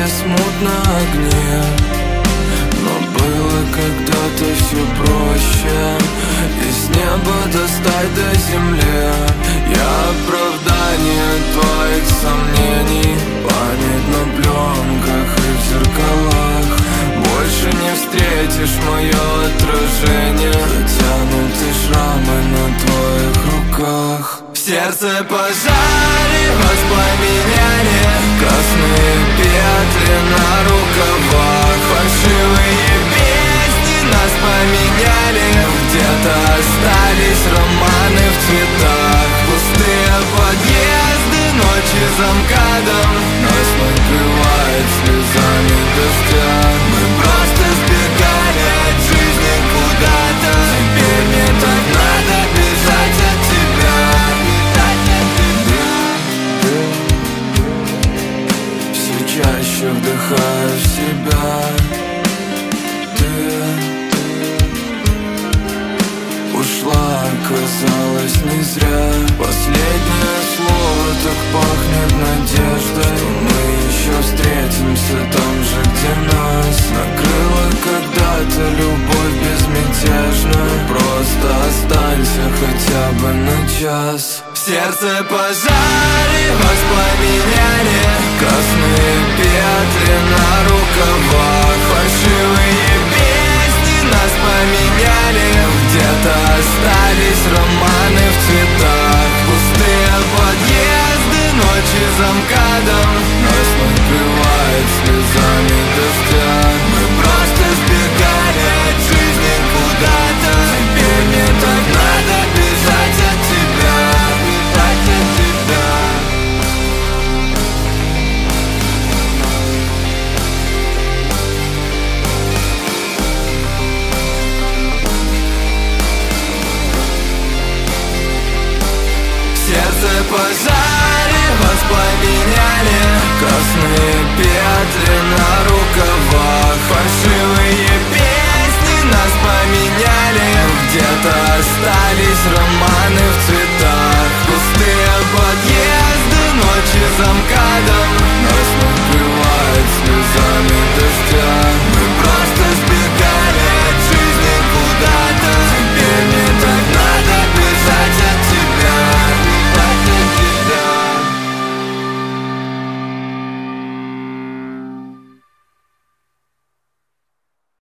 смутно огне. Но было когда-то все проще, из неба достать до земли. Я оправдание твоих сомнений, память на пленках и в зеркалах. Больше не встретишь мое отражение, затянуты шрамы на твоих руках. В сердце пожаре воспламеняли, красные петли на рукавах. Фальшивые песни нас поменяли, где-то остались романы в цветах. Пустые подъезды, ночи за МКАДом, нас накрывает слезами дождя. Мы просто сбегали от жизни куда-то, теперь мне так надо бежать от тебя. Все чаще вдыхаю в себя. Ушла, оказалось, не зря. Последнее слово так пахнет надеждой, что мы еще встретимся там же, где нас накрыла когда-то любовь безмятежная. Просто останься хотя бы на час. В сердце пожаре воспламеняли, красные петли на рукавах. Фальшивые песни нас поменяли, где-то остались романы в цветах. Пустые подъезды, ночи за МКАДом, нас накрывает слезами дождя. Мы просто сбегали от жизни куда-то, теперь мне так надо бежать от тебя, бежать от тебя. Сердце пожаре воспламеняли, красные петли на рукавах. Фальшивые песни нас поменяли, где-то остались романы в цветах.